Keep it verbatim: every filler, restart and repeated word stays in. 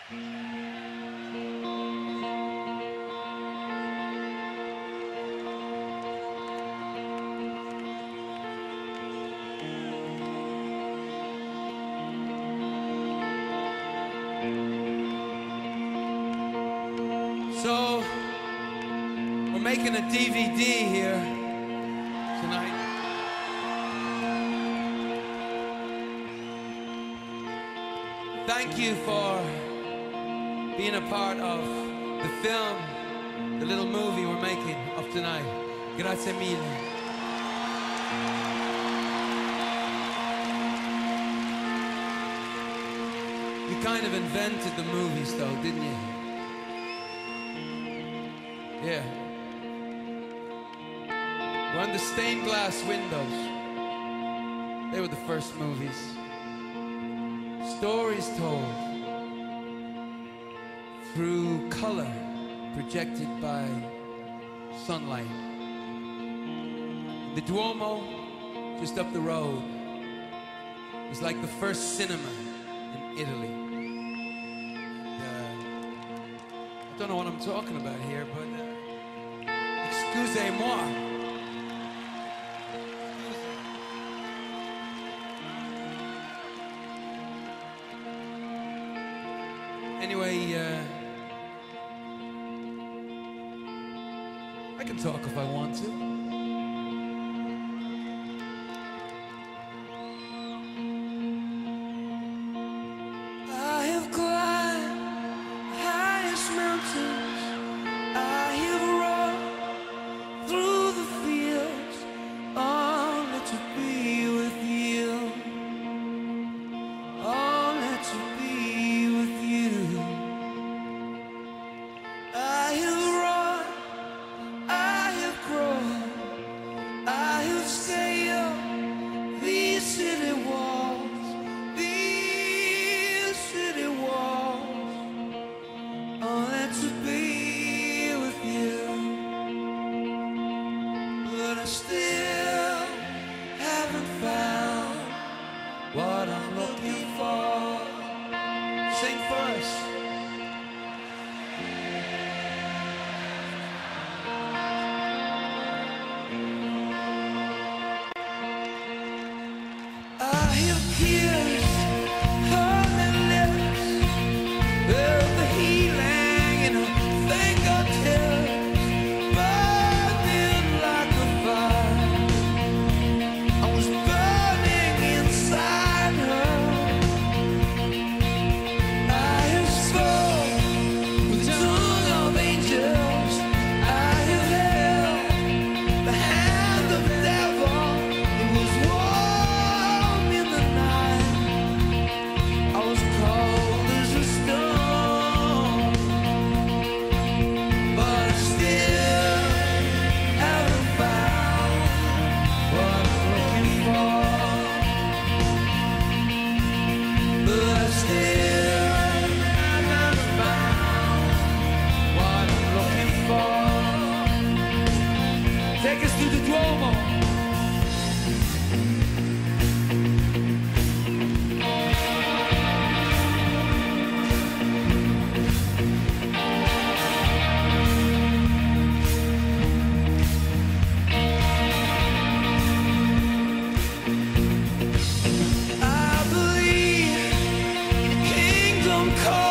So, we're making a D V D here tonight. Thank you for being a part of the film, the little movie we're making of tonight. Grazie mille. You kind of invented the movies though, didn't you? Yeah. When the stained glass windows, they were the first movies. Stories told through color projected by sunlight. The Duomo, just up the road, was like the first cinema in Italy. I don't know what I'm talking about here, but uh, excusez-moi. Anyway, uh, I can talk if I want to. I have climbed highest mountains, I have run through the fields, only to be with you, only to be with you. I have run, I have grown, I have scaled these city walls, these city walls, only to be with you. But I still haven't found what I'm looking for. Sing for us. I have kissed her lips, felt the healing in her fingertips, burning like a fire. I was burning inside her. I have spoken with the tongue of angels. I have held the hand of the devil. It was warm in the night. I was cold as a stone. But I still haven't found what I'm looking for. But I still haven't found what I'm looking for. Take us to the Duomo. I believe in a kingdom called